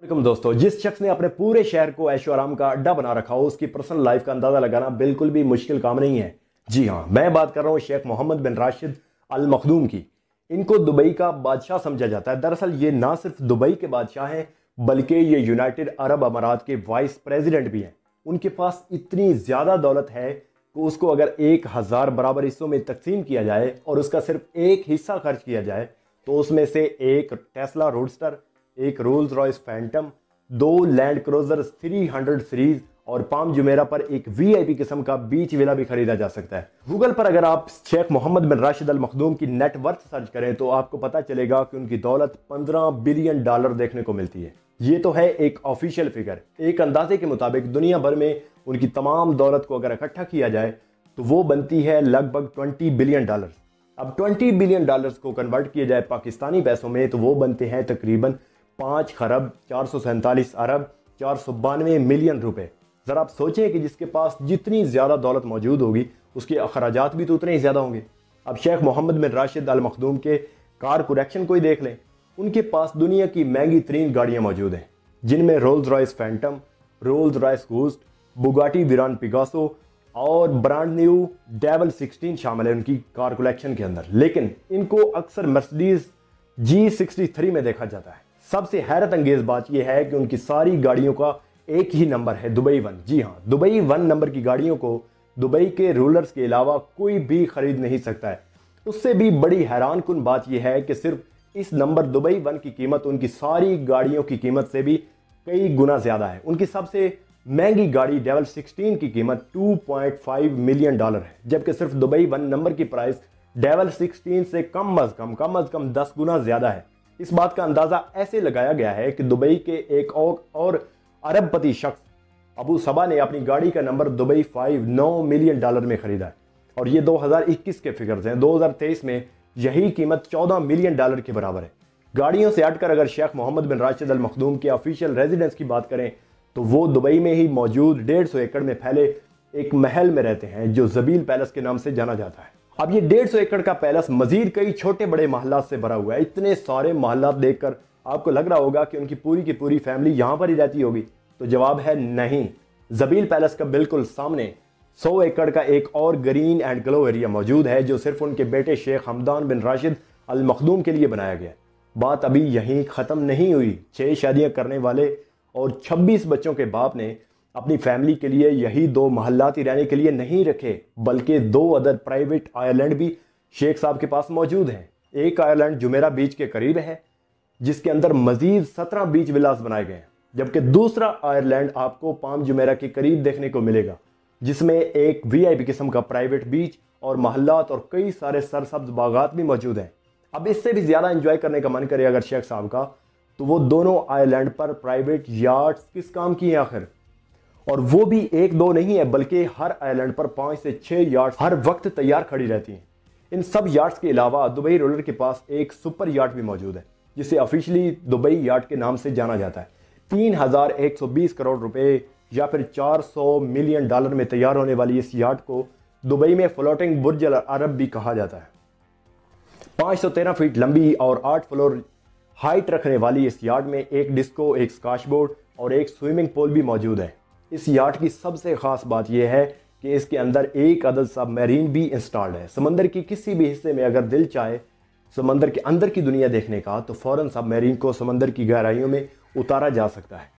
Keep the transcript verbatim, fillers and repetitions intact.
वालेकुम दोस्तों, जिस शख्स ने अपने पूरे शहर को ऐशो आराम का अड्डा बना रखा हो उसकी पर्सनल लाइफ का अंदाजा लगाना बिल्कुल भी मुश्किल काम नहीं है। जी हाँ, मैं बात कर रहा हूँ शेख मोहम्मद बिन राशिद अल मखदूम की। इनको दुबई का बादशाह समझा जाता है। दरअसल ये ना सिर्फ दुबई के बादशाह हैं बल्कि ये यूनाइटेड अरब अमारात के वाइस प्रेसिडेंट भी हैं। उनके पास इतनी ज़्यादा दौलत है कि उसको अगर एक हज़ार बराबर हिस्सों में तकसीम किया जाए और उसका सिर्फ एक हिस्सा खर्च किया जाए तो उसमें से एक टेस्ला रोडस्टर, एक रोल्स रॉयस फैंटम, दो Land Cruiser three hundred series और पाम जुमेरा पर एक वीआईपी किस्म का बीच विला भी खरीदा जा सकता है। गूगल पर अगर आप शेख मोहम्मद बिन राशिद अल मखदूम की नेट वर्थ सर्च करें तो आपको पता चलेगा कि उनकी दौलत पंद्रह बिलियन डॉलर देखने को मिलती है। ये तो है एक ऑफिशियल फिगर। एक अंदाजे के मुताबिक दुनिया भर में उनकी तमाम दौलत को अगर इकट्ठा किया जाए तो वो बनती है लगभग ट्वेंटी बिलियन डॉलर। अब ट्वेंटी बिलियन डॉलर्स को कन्वर्ट किया जाए पाकिस्तानी पैसों में तो वो बनते हैं तकरीबन पाँच खरब चार सौ सैंतालीस अरब चार सौ बानवे मिलियन रुपए। ज़रा आप सोचें कि जिसके पास जितनी ज़्यादा दौलत मौजूद होगी उसके अखराजात भी तो उतने ही ज़्यादा होंगे। अब शेख मोहम्मद बिन राशिद अल मखदूम के कार कलेक्शन को ही देख लें। उनके पास दुनिया की महंगी तरीन गाड़ियाँ मौजूद हैं जिनमें Rolls Royce Phantom, Rolls Royce Ghost, Bugatti Veyron पिगासो और ब्रांड न्यू डेवल सिक्सटीन शामिल है उनकी कार कलेक्शन के अंदर। लेकिन इनको अक्सर मर्सिडीज जी सिक्सटी थ्री में देखा जाता है। सबसे हैरत अंगेज बात यह है कि उनकी सारी गाड़ियों का एक ही नंबर है, दुबई वन। जी हाँ, दुबई वन नंबर की गाड़ियों को दुबई के रूलर्स के अलावा कोई भी खरीद नहीं सकता है। उससे भी बड़ी हैरान कुन बात यह है कि सिर्फ इस नंबर दुबई वन की कीमत उनकी सारी गाड़ियों की कीमत से भी कई गुना ज्यादा है। उनकी सबसे महंगी गाड़ी डेवल सिक्सटीन की कीमत two point five million dollar है, जबकि सिर्फ दुबई वन नंबर की प्राइस डेवल सिक्सटीन से कम अज कम कम अज कम दस गुना ज्यादा है। इस बात का अंदाजा ऐसे लगाया गया है कि दुबई के एक और, और अरबपति शख्स अबू सबा ने अपनी गाड़ी का नंबर दुबई फाइव नौ मिलियन डॉलर में खरीदा है और ये दो हज़ार इक्कीस के फिगर्स हैं। दो हज़ार तेईस में यही कीमत चौदह मिलियन डॉलर के बराबर है। गाड़ियों से हटकर अगर शेख मोहम्मद बिन राशिद अल मखदूम के ऑफिशियल रेजिडेंस की बात करें तो वो दुबई में ही मौजूद डेढ़ सौ एकड़ में फैले एक महल में रहते हैं जो जबील पैलेस के नाम से जाना जाता है। अब ये डेढ़ सौ एकड़ का पैलेस मजीद कई छोटे बड़े महल्लात से भरा हुआ है। इतने सारे महल्लात देखकर आपको लग रहा होगा कि उनकी पूरी की पूरी फैमिली यहाँ पर ही रहती होगी, तो जवाब है नहीं। जबील पैलेस का बिल्कुल सामने सौ एकड़ का एक और ग्रीन एंड ग्लो एरिया मौजूद है जो सिर्फ उनके बेटे शेख हमदान बिन राशिद अल मखदूम के लिए बनाया गया। बात अभी यहीं ख़त्म नहीं हुई। छः शादियाँ करने वाले और छब्बीस बच्चों के बाप ने अपनी फैमिली के लिए यही दो महल्लाती रहने के लिए नहीं रखे बल्कि दो अदर प्राइवेट आइलैंड भी शेख साहब के पास मौजूद हैं। एक आइलैंड जुमेरा बीच के करीब है जिसके अंदर मजीद सत्रह बीच विलास बनाए गए हैं, जबकि दूसरा आयरलैंड आपको पाम जुमेरा के करीब देखने को मिलेगा जिसमें एक वीआईपी किस्म का प्राइवेट बीच और महल्लात और कई सारे सरसब्ज बागात भी मौजूद हैं। अब इससे भी ज़्यादा एंजॉय करने का मन करे अगर शेख साहब का तो वो दोनों आइलैंड पर प्राइवेट यार्ड्स किस काम की हैं आखिर, और वो भी एक दो नहीं है बल्कि हर आइलैंड पर पाँच से छः यार्ड्स हर वक्त तैयार खड़ी रहती हैं। इन सब यार्ड्स के अलावा दुबई रूलर के पास एक सुपर यार्ड भी मौजूद है जिसे ऑफिशियली दुबई यार्ड के नाम से जाना जाता है। तीन हज़ार एक सौ बीस करोड़ रुपए या फिर चार सौ मिलियन डॉलर में तैयार होने वाली इस यार्ड को दुबई में फ्लोटिंग बुर्ज अल अरब भी कहा जाता है। पाँच सौ तेरह फीट लंबी और आठ फ्लोर हाइट रखने वाली इस यार्ड में एक डिस्को, एक स्काश बोर्ड और एक स्विमिंग पूल भी मौजूद है। इस यार्ड की सबसे खास बात यह है कि इसके अंदर एक अदद सबमरीन भी इंस्टॉल्ड है। समंदर की किसी भी हिस्से में अगर दिल चाहे समंदर के अंदर की दुनिया देखने का तो फौरन सबमरीन को समंदर की गहराइयों में उतारा जा सकता है।